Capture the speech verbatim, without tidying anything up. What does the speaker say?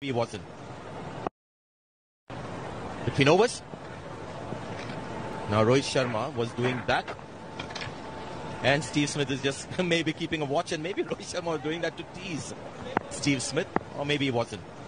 He wasn't. Between overs. Now Rohith Sharma was doing that. And Steve Smith is just maybe keeping a watch, and maybe Rohith Sharma was doing that to tease Steve Smith, or maybe he wasn't.